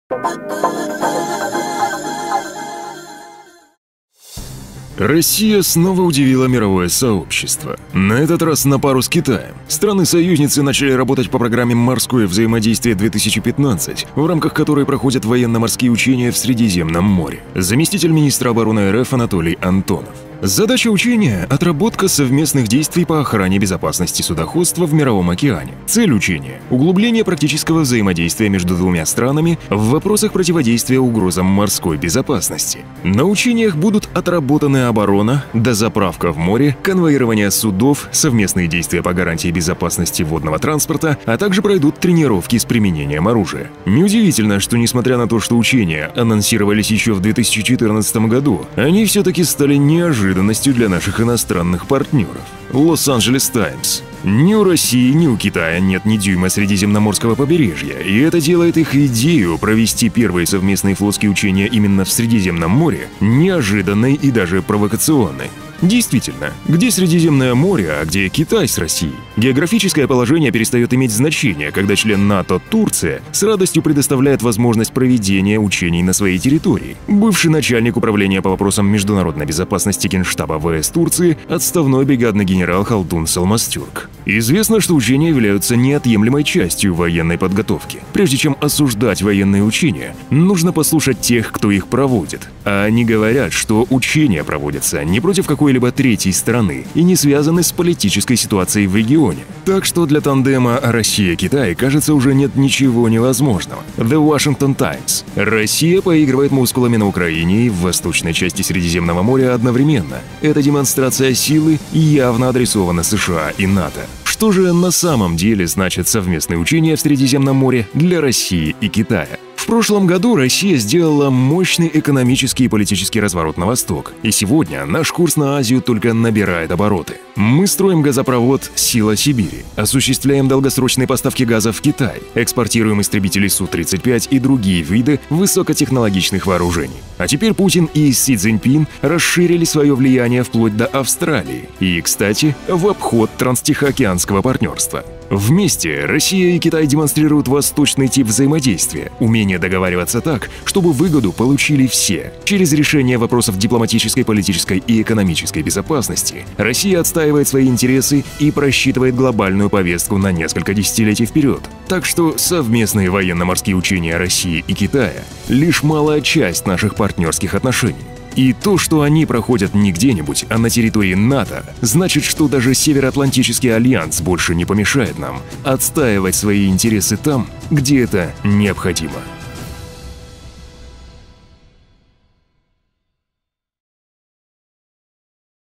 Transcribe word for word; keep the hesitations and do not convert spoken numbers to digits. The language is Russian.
Россия снова удивила мировое сообщество. На этот раз на пару с Китаем. Страны-союзницы начали работать по программе «Морское взаимодействие-две тысячи пятнадцать», в рамках которой проходят военно-морские учения в Средиземном море. Заместитель министра обороны РФ Анатолий Антонов. Задача учения – отработка совместных действий по охране безопасности судоходства в Мировом океане. Цель учения – углубление практического взаимодействия между двумя странами в вопросах противодействия угрозам морской безопасности. На учениях будут отработаны оборона, дозаправка в море, конвоирование судов, совместные действия по гарантии безопасности водного транспорта, а также пройдут тренировки с применением оружия. Неудивительно, что несмотря на то, что учения анонсировались еще в две тысячи четырнадцатом году, они все-таки стали неожиданными для наших иностранных партнеров. Лос-Анджелес Таймс. Ни у России, ни у Китая нет ни дюйма средиземноморского побережья, и это делает их идею провести первые совместные флотские учения именно в Средиземном море неожиданной и даже провокационной. Действительно, где Средиземное море, а где Китай с Россией? Географическое положение перестает иметь значение, когда член НАТО Турция с радостью предоставляет возможность проведения учений на своей территории. Бывший начальник управления по вопросам международной безопасности Генштаба ВС Турции, отставной бригадный генерал Халтун Салмастюрк. Известно, что учения являются неотъемлемой частью военной подготовки. Прежде чем осуждать военные учения, нужно послушать тех, кто их проводит. А они говорят, что учения проводятся не против какой-либо третьей стороны и не связаны с политической ситуацией в регионе. Так что для тандема Россия-Китай, кажется, уже нет ничего невозможного. The Washington Times. Россия поигрывает мускулами на Украине и в восточной части Средиземного моря одновременно. Эта демонстрация силы явно адресована США и НАТО. Что же на самом деле значит совместные учения в Средиземном море для России и Китая? В прошлом году Россия сделала мощный экономический и политический разворот на восток, и сегодня наш курс на Азию только набирает обороты. Мы строим газопровод «Сила Сибири», осуществляем долгосрочные поставки газа в Китай, экспортируем истребители Су тридцать пять и другие виды высокотехнологичных вооружений. А теперь Путин и Си Цзиньпин расширили свое влияние вплоть до Австралии и, кстати, в обход транстихоокеанского партнерства. Вместе Россия и Китай демонстрируют восточный тип взаимодействия, умение договариваться так, чтобы выгоду получили все. Через решение вопросов дипломатической, политической и экономической безопасности Россия отстаивает свои интересы и просчитывает глобальную повестку на несколько десятилетий вперед. Так что совместные военно-морские учения России и Китая – лишь малая часть наших партнерских отношений. И то, что они проходят не где-нибудь, а на территории НАТО, значит, что даже Североатлантический альянс больше не помешает нам отстаивать свои интересы там, где это необходимо.